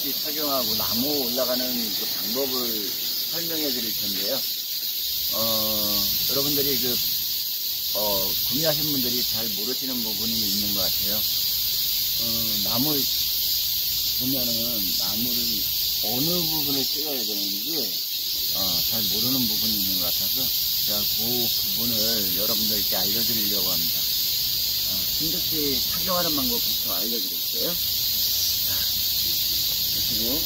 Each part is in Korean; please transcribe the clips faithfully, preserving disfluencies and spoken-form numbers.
신격기 착용하고 나무 올라가는 그 방법을 설명해 드릴 텐데요. 어, 여러분들이 그, 어, 구매하신 분들이 잘 모르시는 부분이 있는 것 같아요. 어, 나무, 보면은 나무를 어느 부분을 찍어야 되는지, 어, 잘 모르는 부분이 있는 것 같아서 제가 그 부분을 여러분들께 알려드리려고 합니다. 어, 신격기 착용하는 방법부터 알려드릴게요. 자, 그리고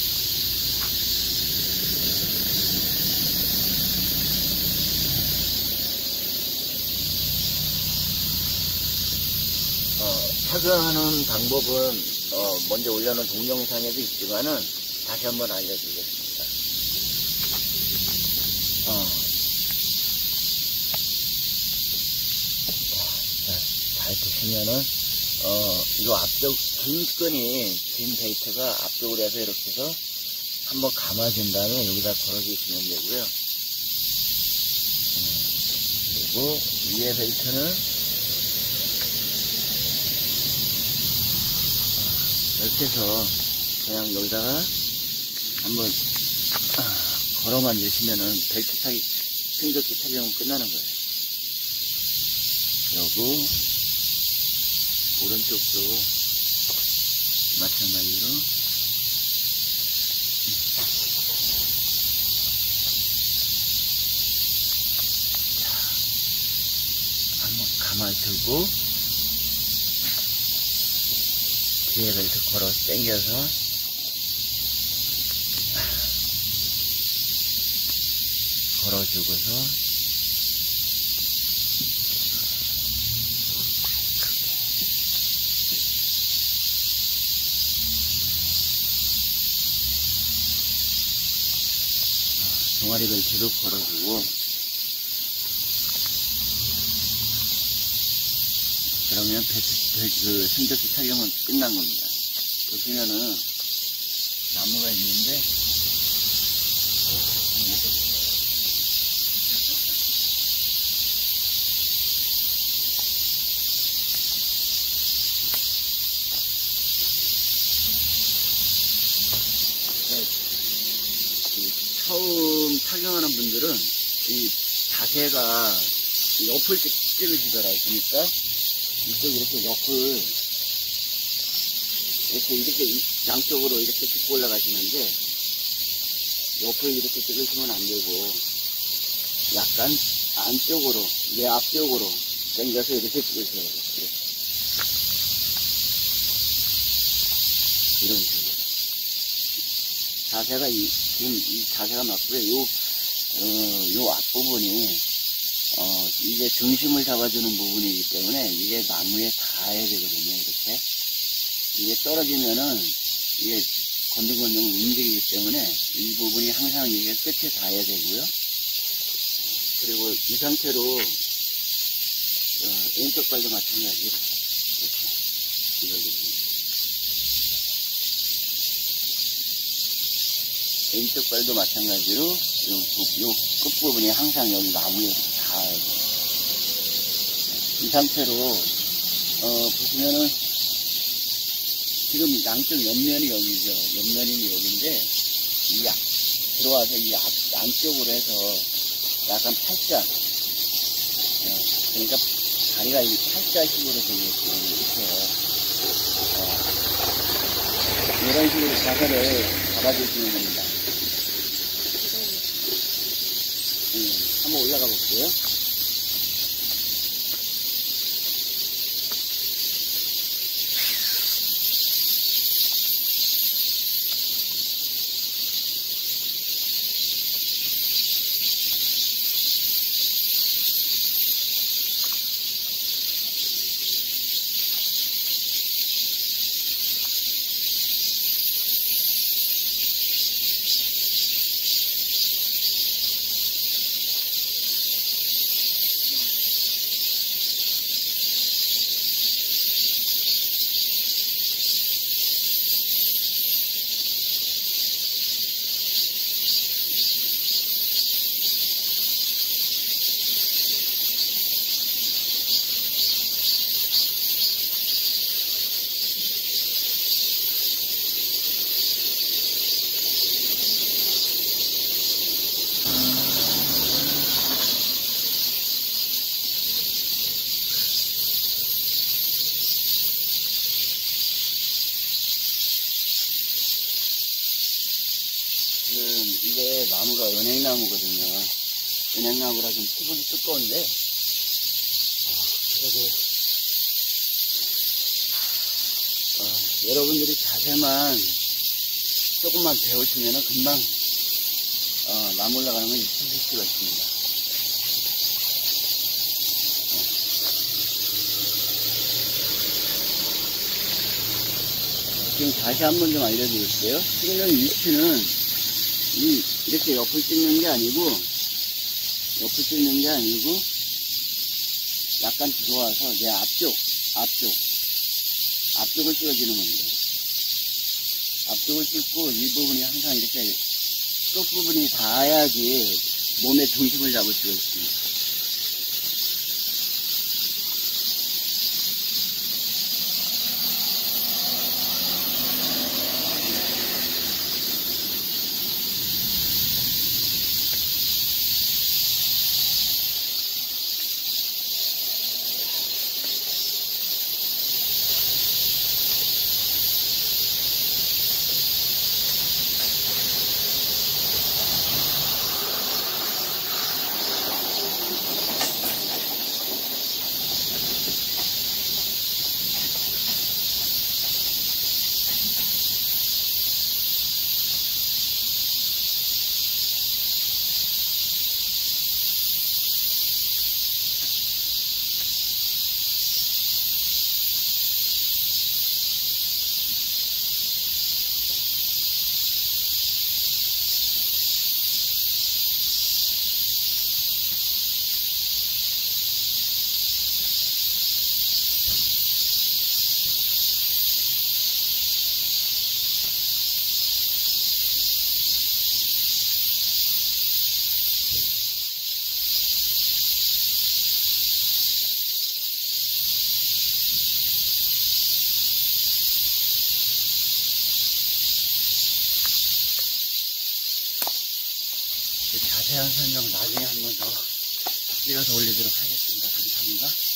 어, 착용하는 방법은 어, 먼저 올려놓은 동영상에도 있지만은 다시 한번 알려드리겠습니다. 어, 자, 잘 보시면은 어, 이 앞쪽 긴 끈이 긴 베이트가 앞쪽으로 해서 이렇게 해서 한번 감아준 다음에 여기다 걸어주시면 되고요. 음, 그리고 위에 베이트는 이렇게 해서 그냥 여기다가 한번 걸어만 주시면은 벨트 타기, 신격기 착용은 끝나는 거예요. 그리고 오른쪽도 마찬가지로 자, 한번 감아주고 뒤에 벨트 걸어 당겨서 걸어주고서 종아리 벨트도 걸어주고 그러면 벨트, 벨트, 그 신격기 착용은 끝난 겁니다. 보시면은 나무가 있는데 처음 착용하는 분들은 이 자세가 옆을 찍으시더라고요. 그러니까 이쪽 이렇게 옆을 이렇게 이렇게 양쪽으로 이렇게 짚고 올라가시는데 옆을 이렇게 찍으시면 안 되고 약간 안쪽으로 내 앞쪽으로 당겨서 이렇게 찍으셔야 돼요. 이런 식으로 자세가 이, 지금 이 자세가 맞고요. 요, 어, 요 앞부분이, 어, 이게 중심을 잡아주는 부분이기 때문에 이게 나무에 닿아야 되거든요. 이렇게. 이게 떨어지면은 이게 건들건들 움직이기 때문에 이 부분이 항상 이게 끝에 닿아야 되고요. 그리고 이 상태로, 어, 왼쪽 발도 마찬가지로 이렇게 이걸로 왼쪽 발도 마찬가지로 요, 요 끝부분이 항상 여기 나무에 닿아야 돼요. 이 상태로 어, 보시면은 지금 양쪽 옆면이 여기죠. 옆면이 여기인데 이 앞, 들어와서 이 앞, 안쪽으로 해서 약간 팔자 어, 그러니까 다리가 이 팔자식으로 되게끔 이렇게 어, 이런 식으로 자세를 잡아주시는 겁니다. 음, 한번 올라가 볼게요. 이게 나무가 은행나무거든요. 은행나무라 좀 수분이 두꺼운데, 어, 그래도, 어, 여러분들이 자세만 조금만 배우시면 금방, 어, 나무 올라가는 걸 익히실 수가 있습니다. 지금 다시 한번 좀 알려드릴게요. 찍는 위치는 이, 이렇게 옆을 찍는 게 아니고, 옆을 찍는 게 아니고, 약간 들어와서 내 앞쪽, 앞쪽, 앞쪽을 찍어주는 겁니다. 앞쪽을 찍고 이 부분이 항상 이렇게 끝 부분이 닿아야지 몸의 중심을 잡을 수가 있습니다. 자세한 설명 나중에 한 번 더 찍어서 올리도록 하겠습니다. 감사합니다.